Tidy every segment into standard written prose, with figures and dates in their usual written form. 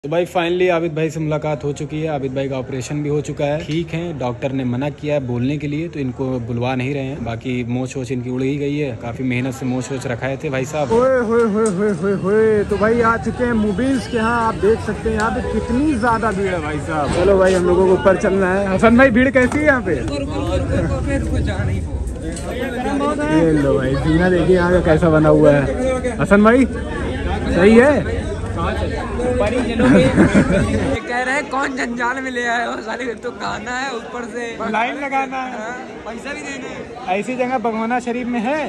तो भाई फाइनली आबिद भाई से मुलाकात हो चुकी है। आबिद भाई का ऑपरेशन भी हो चुका है, ठीक है। डॉक्टर ने मना किया है बोलने के लिए, तो इनको बुलवा नहीं रहे हैं। बाकी मोच वोच इनकी उड़ ही गई है, काफी मेहनत से मोच वोच रखाए थे भाई साहब। ओए तो भाई आ चुके हैं मूवीज के यहाँ। आप देख सकते हैं यहाँ पे कितनी ज्यादा भीड़ है भाई साहब। चलो भाई हम लोगों को ऊपर चलना है। हसन भाई भीड़ कैसी है यहाँ पे? ये लो भाई सीना देखिए यहाँ का कैसा बना हुआ है। हसन भाई सही है। ये कह रहे हैं कौन जंजाल में ले आए हो, साले तो खाना है ऊपर से लाइन लगाना है, पैसा भी देना है। ऐसी जगह भगवाना शरीफ में है।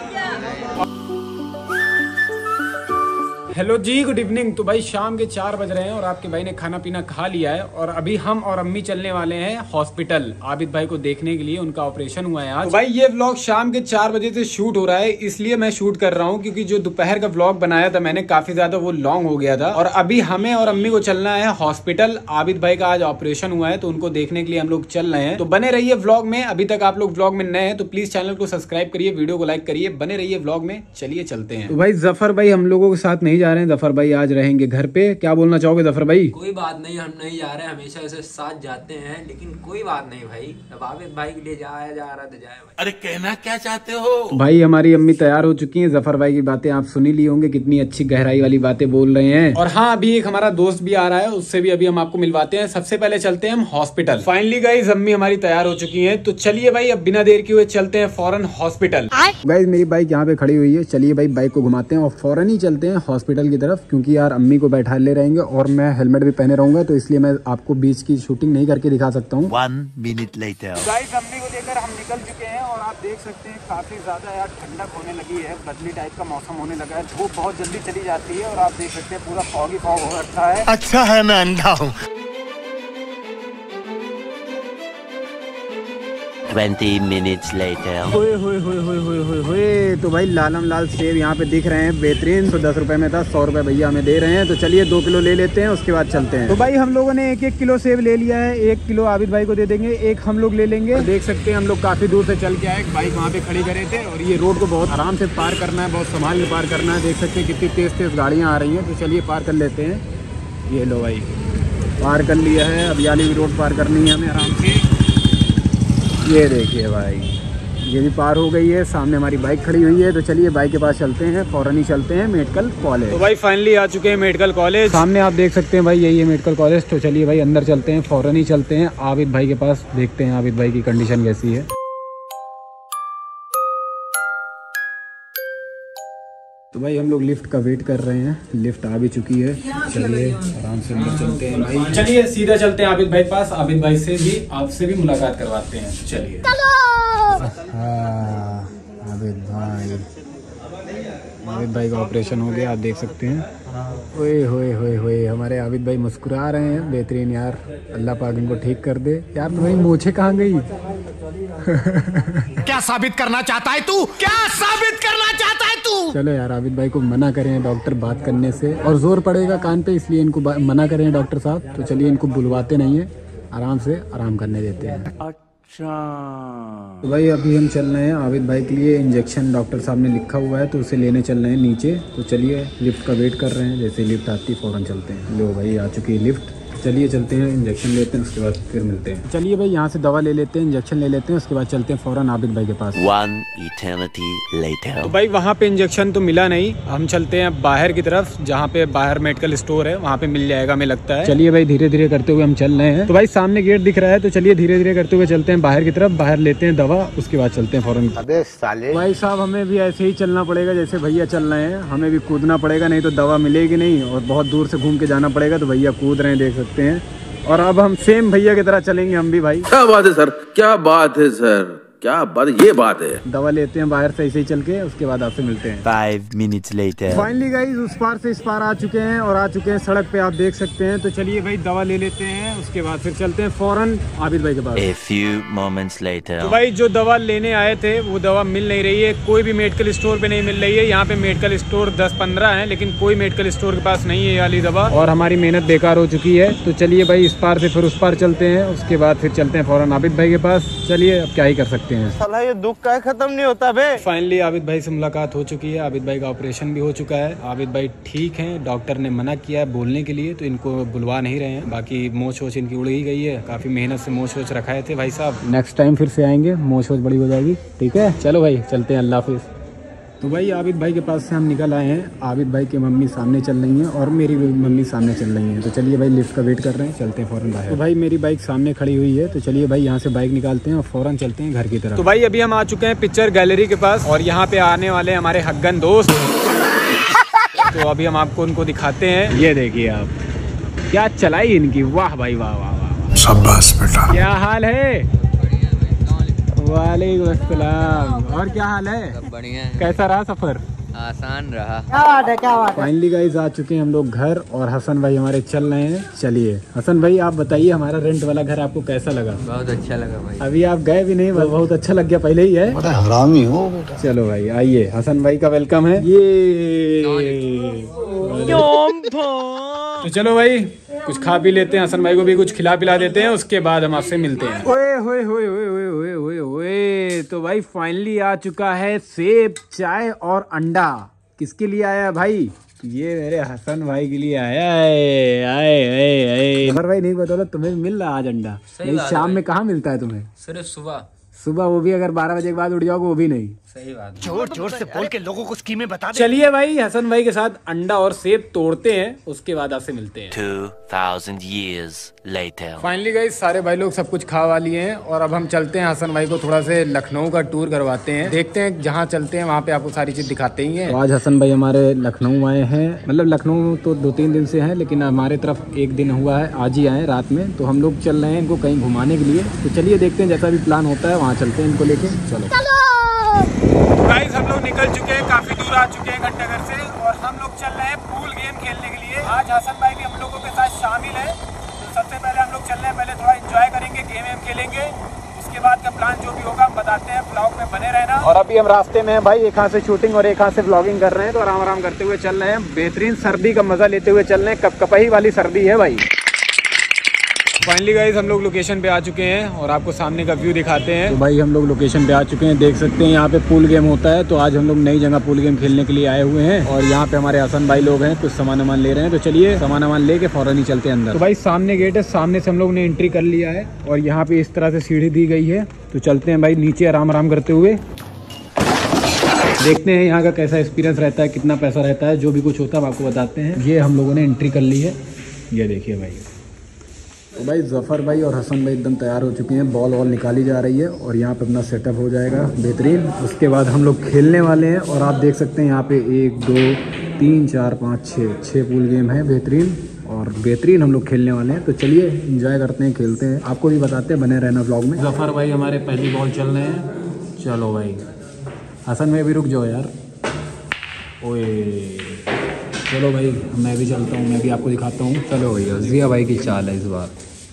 Hello ji, good evening. तो भाई शाम के 4 बज रहे हैं और आपके भाई ने खाना पीना खा लिया है और अभी हम और अम्मी चलने वाले हैं हॉस्पिटल आबिद भाई को देखने के लिए। उनका ऑपरेशन हुआ है आज। तो भाई ये व्लॉग शाम के 4 बजे से शूट हो रहा है, इसलिए मैं शूट कर रहा हूँ क्योंकि जो दोपहर का व्लॉग बनाया था मैंने काफी ज्यादा वो लॉन्ग हो गया था। और अभी हमें और अम्मी को चलना है हॉस्पिटल। आबिद भाई का आज ऑपरेशन हुआ है तो उनको देखने के लिए हम लोग चल रहे हैं। तो बने रहिए व्लॉग में। अभी तक आप लोग व्लॉग में नए हैं तो प्लीज चैनल को सब्सक्राइब करिए, वीडियो को लाइक करिए, बने रहिए व्लॉग में। चलिए चलते हैं। तो भाई जफर भाई हम लोगों के साथ नहीं जा रहे हैं, जफर भाई आज रहेंगे घर पे। क्या बोलना चाहोगे जफर भाई? कोई बात नहीं, हम नहीं जा रहे, हमेशा ऐसे साथ जाते हैं, लेकिन कोई बात नहीं भाई। अब आबिद भाई के लिए जाया जा रहा तो जाए भाई। अरे कहना क्या चाहते हो भाई? हमारी अम्मी तैयार हो चुकी हैं। जफर भाई की बातें आप सुनी ली होंगे, कितनी अच्छी गहराई वाली बातें बोल रहे हैं। और हाँ, अभी एक हमारा दोस्त भी आ रहा है, उससे भी अभी हम आपको मिलवाते हैं। सबसे पहले चलते हैं हम हॉस्पिटल। फाइनली गाइस अम्मी हमारी तैयार हो चुकी है, तो चलिए भाई अब बिना देर किए हुए चलते हैं फौरन हॉस्पिटल। गाइस मेरी बाइक यहाँ पे खड़ी हुई है, चलिए भाई बाइक को घुमाते हैं और फौरन ही चलते हैं हॉस्पिटल की तरफ। क्योंकि यार अम्मी को बैठा ले रहेंगे और मैं हेलमेट भी पहने रहूंगा, तो इसलिए मैं आपको बीच की शूटिंग नहीं करके दिखा सकता हूँ। 1 minute later गाइस अम्मी को लेकर हम निकल चुके हैं और आप देख सकते हैं काफी ज्यादा यार ठंडक होने लगी है, बदली टाइप का मौसम होने लगा है, धूप बहुत जल्दी चली जाती है और आप देख सकते हैं पूरा फॉग ही फॉग हो रखा है। अच्छा है मैं अंधा हूँ। 20 minutes later होए तो भाई लालम लाल सेब यहाँ पे दिख रहे हैं बेहतरीन। तो 10 रुपए में था, 100 रुपए भैया हमें दे रहे हैं। तो चलिए 2 किलो ले लेते हैं, उसके बाद चलते हैं। तो भाई हम लोगों ने 1-1 किलो सेब ले लिया है। 1 किलो आबिद भाई को दे देंगे, 1 हम लोग ले लेंगे। तो देख सकते हैं हम लोग काफी दूर से चल के आए, बाइक वहाँ पे खड़ी करे थे और ये रोड को बहुत आराम से पार करना है, बहुत संभाल के पार करना है। देख सकते हैं कितनी तेज तेज गाड़ियाँ आ रही हैं। तो चलिए पार कर लेते हैं। ये लो भाई पार कर लिया है, अब याली भी रोड पार करनी है हमें आराम से। ये देखिए भाई ये भी पार हो गई है, सामने हमारी बाइक खड़ी हुई है। तो चलिए बाइक के पास चलते हैं, फौरन ही चलते हैं मेडिकल कॉलेज। तो भाई फाइनली आ चुके हैं मेडिकल कॉलेज, सामने आप देख सकते हैं भाई यही है मेडिकल कॉलेज। तो चलिए भाई अंदर चलते हैं, फौरन ही चलते हैं आबिद भाई के पास, देखते हैं आबिद भाई की कंडीशन कैसी है। तो भाई हम लोग लिफ्ट का वेट कर रहे हैं, लिफ्ट आ भी चुकी है। चलिए आराम से अंदर चलते हैं भाई, चलिए सीधा चलते हैं आबिद भाई के पास। आबिद भाई से भी आपसे भी मुलाकात करवाते हैं, चलिए। हाँ आबिद भाई का ऑपरेशन हो गया, आप देख सकते हैं। ओए होए होए होए हमारे आबिद भाई मुस्कुरा रहे हैं, बेहतरीन यार। अल्लाह पाक इनको ठीक कर दे। यार तुम्हारी मोछे कहाँ गई? क्या साबित करना चाहता है तू? क्या साबित करना चाहता है तू? चलो यार आबिद भाई को मना करें डॉक्टर बात करने से, और जोर पड़ेगा कान पे, इसलिए इनको मना करें डॉक्टर साहब। तो चलिए इनको बुलवाते नहीं है, आराम से आराम करने देते हैं। अच्छा तो भाई अभी हम चल रहे हैं आबिद भाई के लिए इंजेक्शन, डॉक्टर साहब ने लिखा हुआ है तो उसे लेने चल रहे हैं नीचे। तो चलिए लिफ्ट का वेट कर रहे हैं, जैसे लिफ्ट आती फौरन चलते हैं। लो भाई आ चुकी है लिफ्ट, चलिए चलते हैं, इंजेक्शन लेते हैं, उसके बाद फिर मिलते हैं। चलिए भाई यहाँ से दवा ले लेते हैं, इंजेक्शन ले लेते हैं, उसके बाद चलते हैं फौरन आबिद भाई के पास। 1 eternity later तो भाई वहाँ पे इंजेक्शन तो मिला नहीं, हम चलते हैं बाहर की तरफ, जहाँ पे बाहर मेडिकल स्टोर है, वहाँ पे मिल जाएगा हमें लगता है। चलिए भाई धीरे धीरे करते हुए हम चल रहे हैं। तो भाई सामने गेट दिख रहा है, तो चलिए धीरे धीरे करते हुए चलते हैं बाहर की तरफ, बाहर लेते हैं दवा, उसके बाद चलते हैं फौरन। अबे साले भाई साहब हमें भी ऐसे ही चलना पड़ेगा जैसे भैया चल रहे हैं, हमें भी कूदना पड़ेगा, नहीं तो दवा मिलेगी नहीं और बहुत दूर से घूम के जाना पड़ेगा। तो भैया कूद रहे हैं, देख सकते हैं। और अब हम सेम भैया की तरह चलेंगे हम भी भाई। क्या बात है सर, क्या बात है सर, क्या बात, ये बात है। दवा लेते हैं बाहर से ऐसे ही चल के, उसके बाद आपसे मिलते हैं। 5 minutes later फाइनली गाइस उस पार से इस पार आ चुके हैं और आ चुके हैं सड़क पे, आप देख सकते हैं। तो चलिए भाई दवा ले लेते हैं, उसके बाद फिर चलते हैं फौरन आबिद भाई के पास। A few moments later तो भाई जो दवा लेने आए थे वो दवा मिल नहीं रही है, कोई भी मेडिकल स्टोर पे नहीं मिल रही है। यहाँ पे मेडिकल स्टोर 10-15 है, लेकिन कोई मेडिकल स्टोर के पास नहीं है ये वाली दवा, और हमारी मेहनत बेकार हो चुकी है। तो चलिए भाई इस पार से फिर उस पार चलते हैं, उसके बाद फिर चलते हैं फौरन आबिद भाई के पास। चलिए अब क्या ही कर सकते हैं। देखते हैं। साला ये दुख का खत्म नहीं होता बे। फाइनली आबिद भाई से मुलाकात हो चुकी है। आबिद भाई का ऑपरेशन भी हो चुका है। आबिद भाई ठीक हैं, डॉक्टर ने मना किया है बोलने के लिए, तो इनको बुलवा नहीं रहे हैं। बाकी मोछ वोछ इनकी उड़ ही गई है, काफी मेहनत से मोछ वोछ रखाए थे भाई साहब। नेक्स्ट टाइम फिर से आएंगे, मोछ वोछ बड़ी हो जाएगी। ठीक है, चलो भाई चलते हैं, अल्लाह हाफिज़। तो भाई आबिद भाई के पास से हम निकल आए हैं। आबिद भाई की मम्मी सामने चल रही हैं और मेरी भी मम्मी सामने चल रही हैं। तो चलिए भाई लिफ्ट का वेट कर रहे हैं, चलते हैं फ़ौरन बाहर। तो भाई मेरी बाइक सामने खड़ी हुई है, तो चलिए भाई यहाँ से बाइक निकालते हैं और फ़ौरन चलते हैं घर की तरफ। तो भाई अभी हम आ चुके हैं पिक्चर गैलरी के पास और यहाँ पे आने वाले हमारे हग्गन दोस्त। तो अभी हम आपको उनको दिखाते हैं। ये देखिए आप, क्या चलाई इनकी, वाह भाई वाह वाह वाह, शाबाश बेटा। क्या हाल है? वालेकुम अस्सलाम। और क्या हाल है? सब बढ़िया है। कैसा रहा सफर? आसान रहा। क्या बात है, क्या बात है। फाइनली गाइस आ चुके हैं हम लोग घर और हसन भाई हमारे चल रहे हैं। चलिए हसन भाई आप बताइए हमारा रेंट वाला घर आपको कैसा लगा? बहुत अच्छा लगा भाई। अभी आप गए भी नहीं, बहुत अच्छा लग गया, पहले ही है। बड़ा हरामी हो बेटा। चलो भाई आइए, हसन भाई का वेलकम है। ये तो चलो भाई कुछ खा पी लेते हैं, हसन भाई को भी कुछ खिला पिला देते हैं, उसके बाद हम आपसे मिलते हैं। ओए होए होए होए होए होए होए होए। तो भाई फाइनली आ चुका है सेब, चाय और अंडा। किसके लिए आया है भाई? ये मेरे हसन भाई के लिए आया है। आए भाई नहीं बता तुम्हें मिल रहा आज अंडा? नहीं, शाम में कहाँ मिलता है तुम्हें? सिर्फ सुबह सुबह, वो भी अगर 12 बजे के बाद उठ जाओगे वो भी नहीं। सही बात। जोर जोर से बोल के लोगों को स्कीमें बता दे। चलिए भाई हसन भाई के साथ अंडा और सेब तोड़ते हैं, उसके बाद आपसे मिलते हैं। 2000 years later. फाइनली गाइस सारे भाई लोग सब कुछ खा वा लिए हैं और अब हम चलते हैं हसन भाई को थोड़ा से लखनऊ का टूर करवाते हैं। देखते हैं जहाँ चलते हैं वहाँ पे आपको सारी चीज दिखाते ही हैं। तो आज हसन भाई हमारे लखनऊ आए हैं, मतलब लखनऊ तो 2-3 दिन से हैं, लेकिन हमारे तरफ एक दिन हुआ है, आज ही आए रात में। तो हम लोग चल रहे हैं इनको कहीं घुमाने के लिए। तो चलिए देखते हैं, जैसा भी प्लान होता है वहाँ चलते हैं इनको लेके। चलो गाइस हम लोग निकल चुके हैं, काफी दूर आ चुके हैं घंटाघर से और हम लोग चल रहे हैं पूल गेम खेलने के लिए। आज हसन भाई भी हम लोगों के साथ शामिल है। तो सबसे पहले हम लोग चल रहे हैं, पहले थोड़ा एंजॉय करेंगे, गेम वेम खेलेंगे, उसके बाद का प्लान जो भी होगा हम बताते हैं, ब्लॉग में बने रहना। और अभी हम रास्ते में हैं भाई, एक हाथ से शूटिंग और एक हाथ से व्लॉगिंग कर रहे हैं, तो आराम आराम करते हुए चल रहे हैं। बेहतरीन सर्दी का मजा लेते हुए चल रहे हैं, कपकपाई वाली सर्दी है भाई। फाइनली गाइस हम लोग लोकेशन पे आ चुके हैं और आपको सामने का व्यू दिखाते हैं। तो भाई हम लोग लोकेशन पे आ चुके हैं, देख सकते हैं यहाँ पे पूल गेम होता है। तो आज हम लोग नई जगह पूल गेम खेलने के लिए आए हुए हैं और यहाँ पे हमारे हसन भाई लोग हैं, कुछ सामान वामान ले रहे हैं। तो चलिए सामान वामान लेके फौरन ही चलते हैं अंदर। तो भाई सामने गेट है, सामने से हम लोग ने एंट्री कर लिया है और यहाँ पे इस तरह से सीढ़ी दी गई है। तो चलते हैं भाई नीचे आराम आराम करते हुए, देखते हैं यहाँ का कैसा एक्सपीरियंस रहता है, कितना पैसा रहता है, जो भी कुछ होता है हम आपको बताते हैं। ये हम लोगों ने एंट्री कर ली है, ये देखिए भाई। तो भाई जफ़र भाई और हसन भाई एकदम तैयार हो चुके हैं, बॉल वॉल निकाली जा रही है और यहाँ पे अपना सेटअप हो जाएगा बेहतरीन। उसके बाद हम लोग खेलने वाले हैं और आप देख सकते हैं यहाँ पे 1 2 3 4 5 6 पूल गेम है बेहतरीन और बेहतरीन हम लोग खेलने वाले हैं। तो चलिए एंजॉय करते हैं, खेलते हैं, आपको भी बताते हैं, बने रहना व्लॉग में। जफ़र भाई हमारे पहली बॉल चल रहे हैं, चलो भाई। हसन भाई भी रुक जाओ यार, ओए चलो भाई मैं भी चलता हूँ, मैं भी आपको दिखाता हूँ। चलो भैया जिया भाई की चाल है इस बार।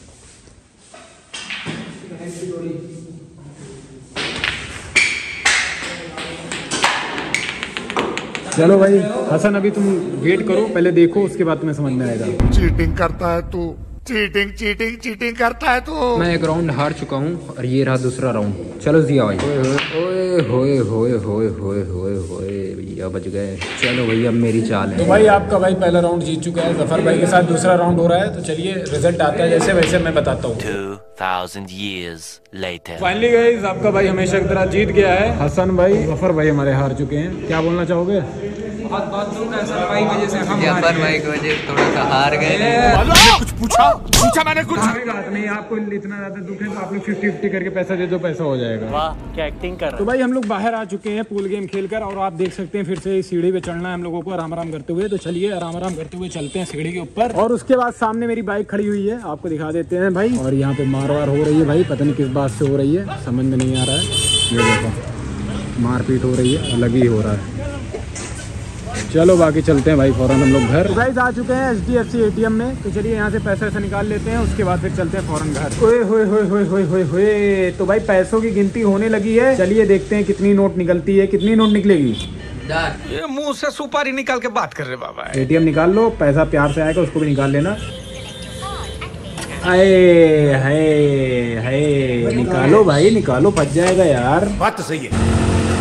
चलो भाई हसन अभी तुम वेट करो, पहले देखो उसके बाद तुम्हें समझ में आएगा। चीटिंग करता है तू, चीटिंग चीटिंग चीटिंग करता है तू। मैं एक राउंड हार चुका हूँ और ये रहा दूसरा राउंड। चलो जिया भाई। ओए होए होए होए होए होए होए भैया बच गए। चलो भैया अब मेरी चाल है। तो भाई आपका भाई पहला राउंड जीत चुका है, जफ़र भाई के साथ दूसरा राउंड हो रहा है। तो चलिए रिजल्ट आता है जैसे वैसे मैं बताता हूँ। 2000 years later. फाइनली गाइस आपका भाई हमेशा की तरह जीत गया है। हसन भाई जफ़र भाई हमारे हार चुके हैं, क्या बोलना चाहोगे? बहुत दुख है जफ़र भाई की वजह से थोड़ा सा हार गए। कुछ पूछा मैंने कुछ। कोई बात नहीं, आपको इतना ज्यादा दुख है तो आप लोग 50-50 करके पैसा दे दो, पैसा हो जाएगा। वाह क्या एक्टिंग कर रहा है। तो भाई हम लोग बाहर आ चुके हैं पूल गेम खेलकर और आप देख सकते हैं फिर से सीढ़ी पे चढ़ना है हम लोगों को आराम आराम करते हुए। तो चलिए आराम आराम करते हुए चलते हैं सीढ़ी के ऊपर और उसके बाद सामने मेरी बाइक खड़ी हुई है, आपको दिखा देते हैं भाई। और यहाँ पे मारवार हो रही है भाई, पता नहीं किस बात से हो रही है, समझ में नहीं आ रहा है। ये देखो मारपीट हो रही है, अलग ही हो रहा है। चलो बाकी चलते हैं भाई फौरन हम लोग घर। तो गाइस आ चुके हैं HDFC ATM में, तो चलिए यहाँ से पैसा ऐसा निकाल लेते हैं, उसके बाद फिर चलते हैं फौरन घर। ओए होए होए होए होए होए होए। तो भाई पैसों की गिनती होने लगी है, चलिए देखते हैं कितनी नोट निकलती है, कितनी नोट निकलेगी। ये मुंह से सुपारी निकाल के बात कर रहे बाबा। ATM निकाल लो, पैसा प्यार से आएगा, उसको भी निकाल लेना। अरे है निकालो भाई निकालो, फंस जाएगा यार। बात तो सही है।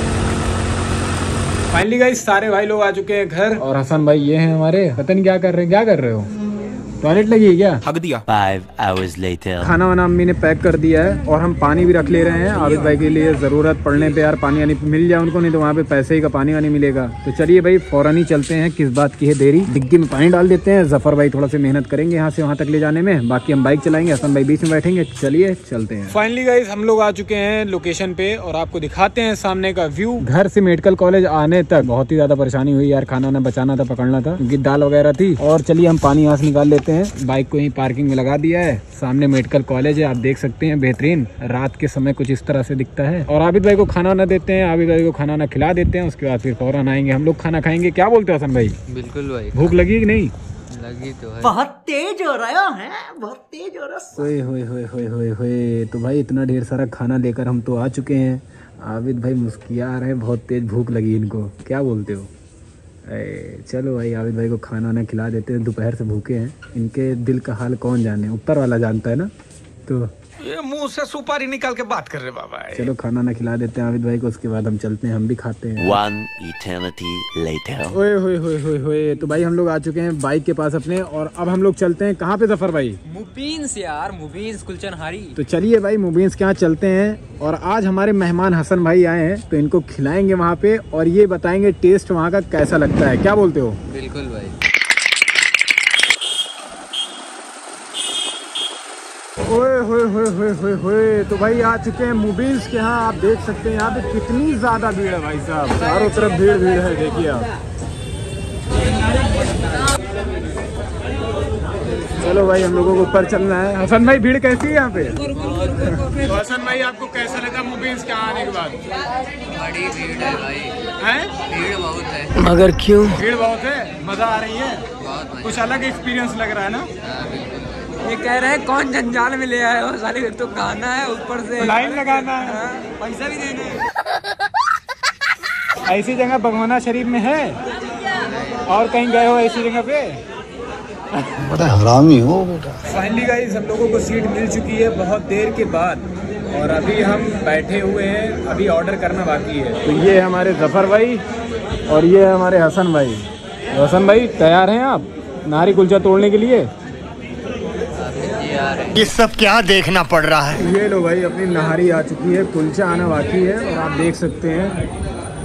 फाइनली गाइस सारे भाई लोग आ चुके हैं घर, और हसन भाई ये हैं हमारे। पता नहीं क्या कर रहे हैं, क्या कर रहे हो? टॉयलेट लगी है क्या? हक दिया। 5 hours later. खाना वाना अम्मी ने पैक कर दिया है, और हम पानी भी रख ले रहे हैं आबिद भाई के लिए। जरूरत पड़ने पे यार पानी वानी मिल जाए उनको, नहीं तो वहाँ पे पैसे ही का पानी वानी मिलेगा। तो चलिए भाई फौरन ही चलते हैं, किस बात की है देरी। डिग्गी में पानी डाल देते हैं। जफर भाई थोड़ा सा मेहनत करेंगे यहाँ से वहाँ तक ले जाने में, बाकी हम बाइक चलाएंगे, हसन भाई बीच में बैठेंगे। चलिए चलते हैं। फाइनली गाइस हम लोग आ चुके हैं लोकेशन पे, और आपको दिखाते हैं सामने का व्यू। घर से मेडिकल कॉलेज आने तक बहुत ही ज्यादा परेशानी हुई यार, खाना वाना बचाना था, पकड़ना था, क्योंकि दाल वगैरह थी। और चलिए हम पानी यहाँ से निकाल लेते हैं। बाइक को पार्किंग में लगा दिया है, सामने मेडिकल कॉलेज है, आप देख सकते हैं। बेहतरीन रात के समय कुछ इस तरह से दिखता है। और आबिद भाई को खाना ना देते हैं, आबिद भाई को खाना ना खिला देते हैं, उसके बाद फिर फौरन आएंगे हम लोग खाना खाएंगे। क्या बोलते हो हसन भाई? बिल्कुल भाई, भूख लगी कि नहीं? लगी तो है। बहुत तेज हो रहा है, बहुत तेज हो रहा है। होए तो भाई इतना ढेर सारा खाना लेकर हम तो आ चुके हैं। आबिद भाई मुस्किया रहे हैं, बहुत तेज भूख लगी इनको। क्या बोलते हो? चलो भाई आबिद भाई को खाना वाना खिला देते हैं, दोपहर से भूखे हैं। इनके दिल का हाल कौन जाने, ऊपर वाला जानता है ना। तो ये मुंह से सुपारी निकाल के बात कर रहे बाबा। चलो खाना ना खिला देते हैं आबिद भाई को, उसके बाद हम चलते हैं, हम भी खाते हैं। 1 eternity later. ओए तो भाई हम लोग आ चुके हैं बाइक के पास अपने, और अब हम लोग चलते हैं कहाँ पे जफर भाई? मुबीन्स यार, मुबीन्स कुलचनहारी। तो चलिए भाई मुबीन्स के यहाँ चलते हैं। और आज हमारे मेहमान हसन भाई आए हैं, तो इनको खिलाएंगे वहाँ पे, और ये बताएंगे टेस्ट वहाँ का कैसा लगता है। क्या बोलते हो? बिल्कुल भाई। ओए तो भाई आ चुके हैं मुबीन्स के यहाँ। आप देख सकते हैं यहाँ पे कितनी ज्यादा भीड़ है भाई साहब, चारों तरफ भीड़ है, देखिए आप। चलो भाई हम लोगों को ऊपर चलना है। हसन भाई भीड़ कैसी है यहाँ पे? तो हसन भाई आपको कैसा लगा मुबीन्स के आने के बाद? बड़ी भीड़ है भाई। हैं? भीड़ बहुत है। मगर क्यों? भीड़ बहुत है, मजा आ रही है, बहुत कुछ अलग एक्सपीरियंस लग रहा है ना। ये कह रहे हैं कौन जंजाल में ले आए हो, साली तो गाना है, ऊपर से लाइन लगाना है, पैसा भी देने। ऐसी जगह भगवाना शरीफ में है, और कहीं गए हो ऐसी जगह पे? बड़ा हरामी हो बेटा। फाइनली गाइस हम लोगों को सीट मिल चुकी है बहुत देर के बाद, और अभी हम बैठे हुए हैं, अभी ऑर्डर करना बाकी है। तो ये हमारे जफर भाई, और ये हमारे हसन भाई। तो हसन भाई तैयार हैं आप नारी कुलचा तोड़ने के लिए? ये सब क्या देखना पड़ रहा है? ये लो भाई अपनी नहारी आ चुकी है, कुलचा आना बाकी है, और आप देख सकते हैं।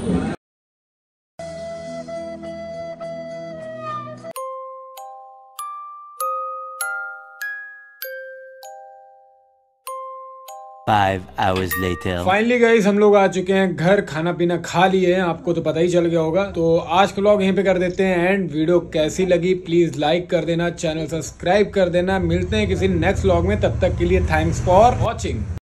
Five hours later. Finally guys हम लोग आ चुके हैं घर, खाना पीना खा लिए हैं, आपको तो पता ही चल गया होगा। तो आज का व्लॉग यहीं पे कर देते हैं एंड। वीडियो कैसी लगी प्लीज लाइक कर देना, चैनल सब्सक्राइब कर देना। मिलते हैं किसी नेक्स्ट व्लॉग में, तब तक के लिए थैंक्स फॉर वॉचिंग।